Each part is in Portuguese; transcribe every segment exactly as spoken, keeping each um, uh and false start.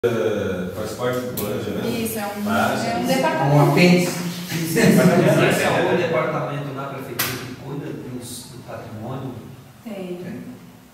Uh, faz parte do planejamento? Isso, é um, Mas, é um isso, departamento. Um apêndice. Esse é o departamento na prefeitura que cuida dos, do patrimônio. Tem.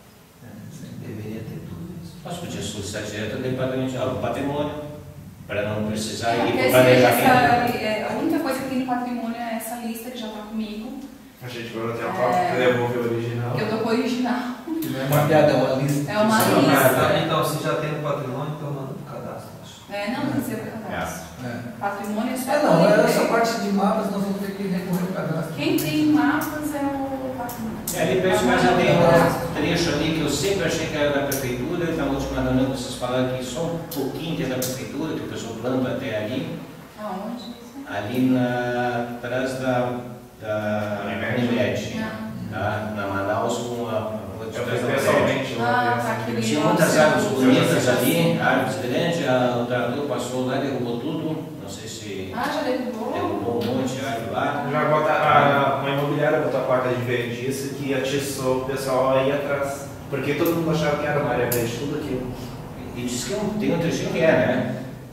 Deveria ter tudo isso. Nós podíamos solicitar direto ao departamento do patrimônio, para não precisar É, ir porque para o essa, planejamento. é, a única coisa que tem no patrimônio é essa lista que já está comigo. A gente vai ter a foto que devolve o original. Que eu tô com o original. Não é uma piada, é uma lista. É uma Então, lista. então, se já tem um patrimônio, então manda o cadastro. É, não, tem que ser para cadastro. É. Patrimônio é só. É, não, para essa ele. parte de mapas nós vamos ter que recorrer ao cadastro. Quem tem mapas é o patrimônio. É, ali perto, mas já tem um trecho ali que eu sempre achei que era da prefeitura, na última reunião vocês falaram que só um pouquinho que é da prefeitura, que o pessoal planta até ali, Aonde isso? ali na, atrás da, da Unimed, tá? Na Manaus, com a Eu fiz pessoalmente Ah, lá. tá, aquele tinha muitas árvores bonitas ali, Sim. árvores grandes, a- o trator passou lá, derrubou tudo, não sei se Ah, já derrubou? derrubou um monte de árvore lá. Já bota, a, uma imobiliária botou a placa de verde disso que atiçou o pessoal aí atrás. Porque todo mundo achava que era uma área verde, tudo aquilo. E disse que um- tem um trechinho que é, né?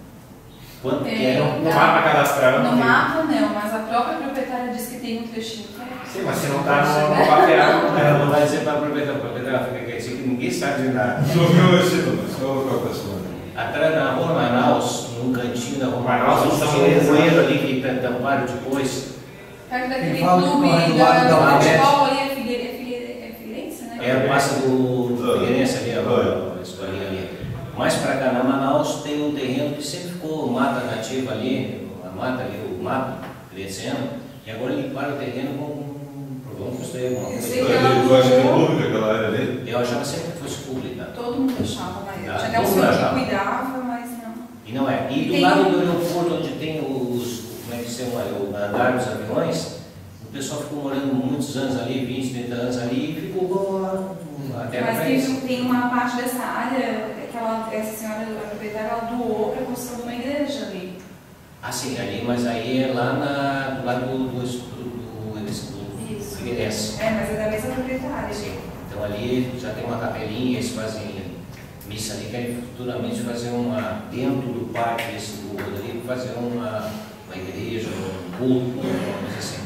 Quanto que Tem. é? No mapa cadastral. No não tem. mapa não, mas a própria proprietária disse que tem um trechinho que é. Sim, mas se não tá no, no mapeado, não Ela não é. vai dizer para a proprietária, a proprietária fica quietinha que ninguém sabe de nada. Sofreu esse nome, qual a pessoa? Atrás na rua Manaus, num cantinho da rua Manaus, Manaus, não tinha um são bueiro ali que tamparam depois. Perto daquele fala que clube corre do da, lado da do Unimed. futebol ali, é Figueire- é Figueire- é Figueirense, né? É a passa do Figueirense ali, a escolinha ali. Mais para cá, na Manaus, tem um terreno que sempre ficou mata nativa ali, a mata ali, o mato crescendo, e agora limparam o terreno com. Vamos construir alguma Eu coisa. sei que ela Tu acha que é mudou. pública aquela área ali? Eu achava sempre que fosse pública. Todo mundo achava na época. Ah, Tinha até um todo senhor mundo que achava. cuidava, mas não. E não é. E do Tem lado um- do aeroporto, onde tem os, como é que se chama, o andar dos aviões, o pessoal ficou morando muitos anos ali, vinte, trinta anos ali, e ficou lá, a terra Mas para tem, eles. tem uma parte dessa área que ela, essa senhora, a proprietária, ela doou para construir uma igreja ali. Ah, sim, ali, mas aí é lá na, do lado do, do, do, do, do, do Isso. Figueirense. É, mas é da mesma proprietária. Sim. Então ali já tem uma capelinha, eles fazem missa ali, querem futuramente fazer uma, dentro do parque esse do Rodrigo, fazer uma, uma igreja, um culto, uma coisa assim.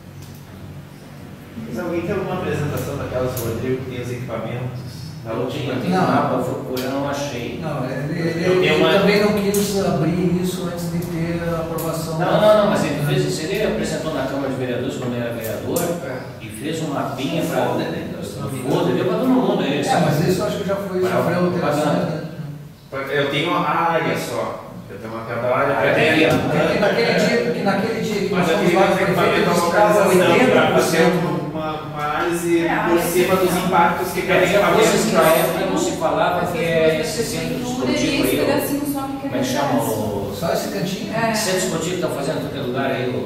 Mas alguém tem alguma apresentação daquelas do Rodrigo que tem os equipamentos? Da Eu tinha, última? tem Não. um mapa, eu procurei, não achei. Não, ele, ele, Eu ele tenho uma- também não quis abrir isso antes de ter a aprovação. Não, não, não, mas ele fez isso, ele apresentou na Câmara de Vereadores quando era vereador É. e fez um mapinha para Foda, o né? Foda, deu para todo mundo aí. É, mas isso eu acho que já foi, já foi alterações, né? Eu tenho a área só. Eu tenho uma cada área. Ah, tem ali, ó. Porque naquele dia, porque naquele dia que nós Mas eu fomos queria lá no fazer prefeito, uma eles estavam localização para oitenta por fazer cento. uma, uma análise É, por aí cima tem dos que- impactos que cada Tinha coisas que na equipamento época não se falava Essas que duas é da esse centro prefeitura e esportivo esse aí, pedacinho só que o- como é que chama o Só esse cantinho? É. centro esportivo que estão fazendo em qualquer lugar aí, o,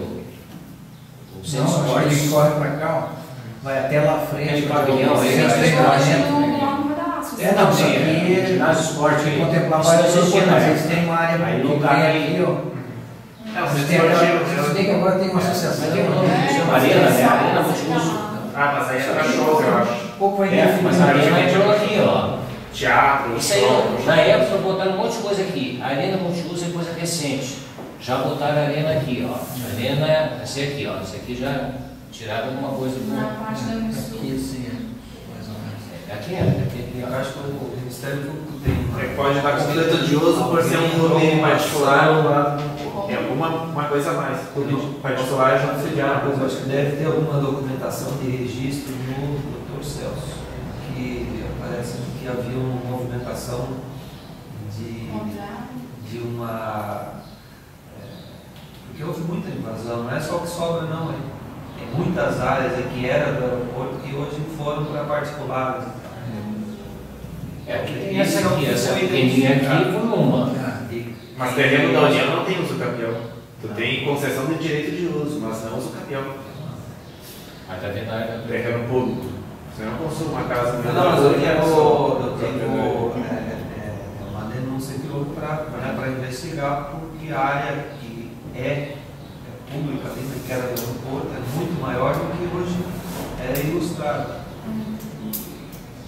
o centro Não, acho que ele esporte. corre pra cá, ó. Vai até lá à frente. Aquele pavilhão aí, centro de né? treinamento. Lá no pedaço. É, não, Sim, sim, é, ginásio esporte aí. contemplar Isso não várias existia coisas, na mas eles época. têm uma área Aí que no vem lugar aqui, aí, ó. É, o Você centro tem aquela- esportivo. você tem que agora tem uma Mas associação. tem um nome É, que chama Arena, né? Arena você Multiuso. Ah, mas aí é para shows, eu acho. Pouco vai É, interferir. mas a Arena entrou aqui, ó. Teatro, Isso aí, show. na época, botaram um monte de coisa aqui. A Arena Multiuso é coisa recente. Já botaram a Arena aqui, ó. A Arena, esse aqui, ó. Esse aqui já tiraram alguma coisa do. Na parte da Unisul. Aqui, sim, é. Mais ou menos. Aqui é, aqui, aqui, Eu ó. acho que o Ministério Público tem. É, pode estar conflito de uso por ser um clube particular ou lá. Como? É alguma uma coisa a mais. Clube particular já não se Uma coisa, acho que deve ter alguma documentação de registro no doutor Celso, que parece que havia uma movimentação de, Contrato. de uma. é, porque houve muita invasão, não é só o que sobra, não. É, tem muitas áreas aí que era do aeroporto que hoje foram para particulares. É, aqui tem essa aqui, essa pequenininha aqui foi uma. E- Mas terreno da União não tem uso capião. Tu tem concessão de direito de uso, mas não uso capião. Mas tá dentro da área. Terreno público. Você não consome uma casa. Não, não, mas eu tenho, eu tenho é, é, uma denúncia que houve para investigar, porque a área que é, é pública, dentro que era do aeroporto, é muito maior do que hoje é ilustrado.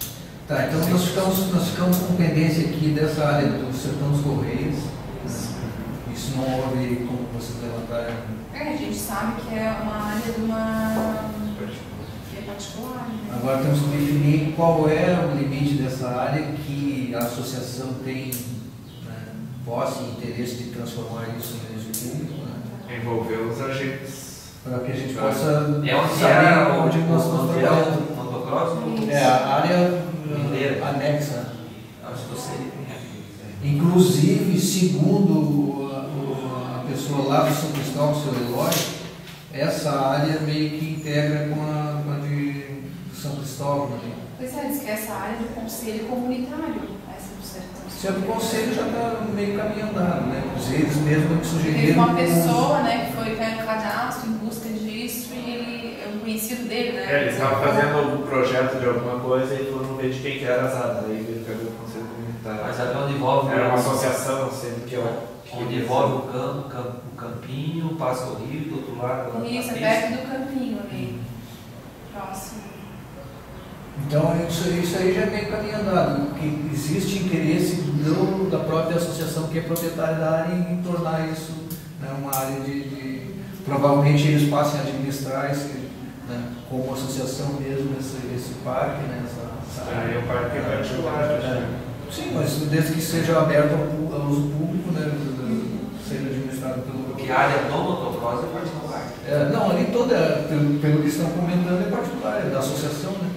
Tá, então nós ficamos, nós ficamos com pendência aqui dessa área do Sertão dos Correios. Isso não houve como vocês levantaram. É, a gente sabe que é uma área de uma. que é particular. Né? Agora temos que definir qual é o limite dessa área que a associação tem, né, posse e interesse de transformar isso em uso público, né? Envolver os agentes. Para que a gente Claro. possa É onde saber é onde nós estamos onde é trabalhando. o motocross? É a área Mineira. uh, anexa. Acho que eu sei. Inclusive, segundo o- o- a pessoa lá do São Cristóvão, o seu Eloy, essa área meio que integra com a, com a de São Cristóvão. Né? Pois é, diz que essa área é do conselho comunitário, essa do Sertão. Se é do conselho, já está meio caminho andado, né? Eles mesmo que sugeriram. Teve uma pessoa, né, que foi para o cadastro em busca disso e ele é um conhecido dele, né? É, eles estavam fazendo um projeto de alguma coisa e foram ver de quem que era as áreas. Aí veio que era o Conselho Comunitário. Mas ali onde envolve, Era uma associação, sendo que eu. onde envolve o campo, campo, o campinho, passa o rio, do outro lado. da Isso, é pista. perto do campinho ali, próximo. Então, isso, isso aí já é meio caminho andado, porque existe interesse do, da própria associação que é proprietária da área em, em tornar isso, né, uma área de, de. Provavelmente eles passem a administrar esse, né, como associação mesmo esse, esse parque, né, essa, essa Aí o parque é particular, né? Sim, mas desde que seja aberto ao, pu- ao uso público, né, seja administrado pelo. Porque a área do motocross é particular. É, não, ali toda, pelo, pelo que estão comentando, é particular, é da associação, né?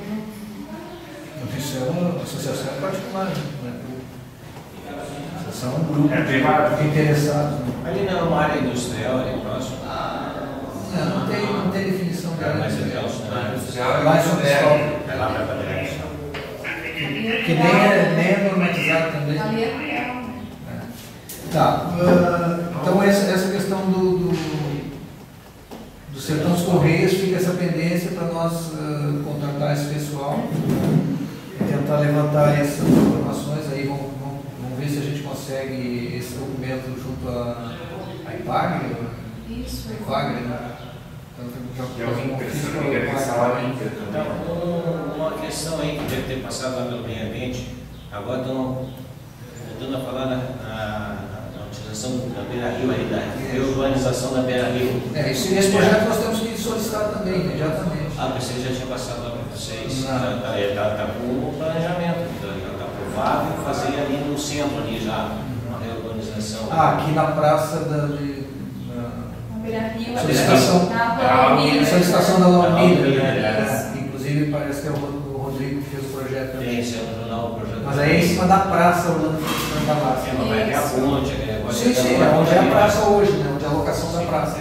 Isso é uma associação particular, né? Associação é um grupo É privado. de interessados. Né? Ali não é uma área industrial, ali próximo. Não, não tem, não tem definição de É, área mas é industrial. industrial. Industrial Lá em é São B Cristóvão, É lá para Padre. que nem é, nem é normatizado também. Ali é real, né? Tá, ah, então essa, essa questão do, do, do Sertão dos Correios fica essa pendência para nós ah, contratar esse pessoal e tentar levantar essas informações aí, vamos, vamos, vamos ver se a gente consegue esse documento junto à à IPAGRE, Isso, a IPAGRE, né? Então, já E alguém um ofício precisa para ligar a com essa IPAGRE. hora ainda Então, também. um- uma questão aí que deve ter passado lá pelo meio ambiente, agora estão voltando a falar na, na, na utilização da beira-rio aí, da reurbanização da beira-rio. É, esse, esse projeto nós temos que solicitar também, imediatamente. Ah, mas você já tinha passado lá para vocês. Não. Está tá, tá, tá com o planejamento, está aprovado fazer ali no centro, ali já, uma reurbanização. Ah, aqui na praça da. De, na, na Beira-Rio, Solicitação. na É a Palmeiras. solicitação da Laumilha, Laumilha, né? é. Inclusive parece que é o Ro- o Rodrigo que fez o projeto Tem também. esse jornal, o projeto. Mas aí é em cima da praça, Orlando Fernando da É, Massa. mas vai ter a ponte, né? Agora Sim, já sim, tá é onde é a ali, praça hoje, né? Onde é a locação da praça.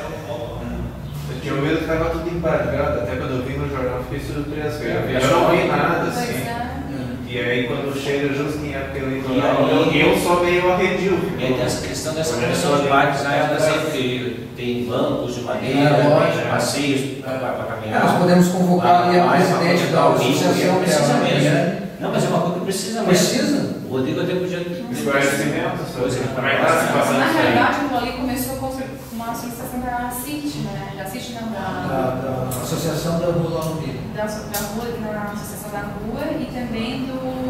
Eu tinha medo que estava tudo embargado, até quando eu vi no jornal fiquei surpreso. Eu, Eu vi eu não vi só- nada Pois assim. é. E aí quando chega justo em época eleitoral, E aí- eu, eu sou meio arredio. E aí tem essa questão dessa Olha questão só de ali. parques aéreas aí, porque tem bancos de madeira, É, lógico. tem passeios para Nós caminhar. podemos convocar ali a Ah, presidente mas da uma coisa que associação, que é precisa a mesmo. Mariane. Não, mas é uma coisa que precisa mesmo. Precisa? O Rodrigo até podia. Esclarecimento sobre Coisa que como é que está a situação Na disso aí. realidade, o ali começou com uma solicitação da C I T, né? Da C I T não, Da, da, da Associação da Rua Laumilha. da, da rua, da Associação da Rua e também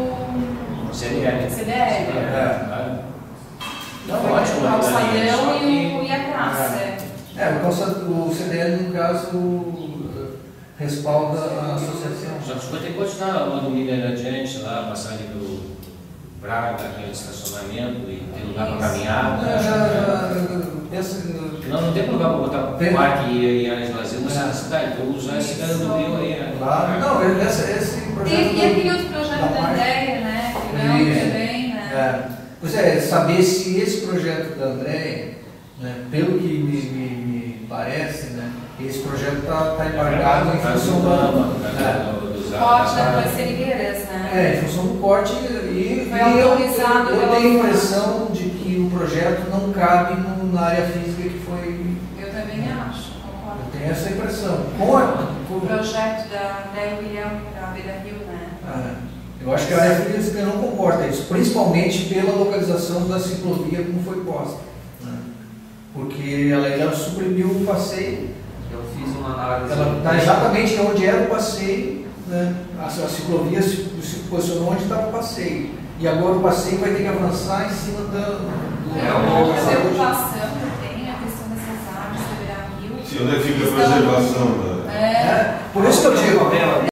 do C D L. C D L. É. Não, Foi ótimo. o né? calçadão Só e, que- o, e a praça. é. É, o, calça- o C D L, no caso, eh, respalda a associação. Só que os coisas tem que continuar a do Mineiro adiante, lá, passar ali pelo Braga, aquele estacionamento e ter lugar para caminhar. Eu já, já, essa, Não, não tem lugar para botar Tem. parque e, e áreas de lazer no É. centro da cidade. Então usar esse cara do Rio aí, né? Claro. Não, essa, esse E, projeto. e aquele outro projeto da da Marcha. Andréia, né? Que não Isso. também, né? É. Pois é, saber se esse projeto da Andréia, né, pelo que me, me- me parece, né, esse projeto está tá embargado em função da. É. Corte das serigueiras, né? É, em função do corte e, Foi e eu, autorizado eu pela- tenho a impressão de que o projeto não cabe no- na área física que foi. Eu também acho, concordo. Eu tenho essa impressão. Com a- O com- projeto da Andréia William da Beira Rio, né? Ah, eu acho que a área física não comporta isso, principalmente pela localização da ciclovia como foi posta. Né? Porque ela, ela suprimiu o passeio, Eu fiz uma análise. ela está exatamente onde era o passeio, né? a, a ciclovia se, se posicionou onde estava o passeio. E agora o passeio vai ter que avançar em cima da... do- É, A o- preocupação que eu tenho é a questão dessas árvores, do Beira-Rio. Sim, onde é que fica a preservação da... É, É, por isso que eu digo, Problema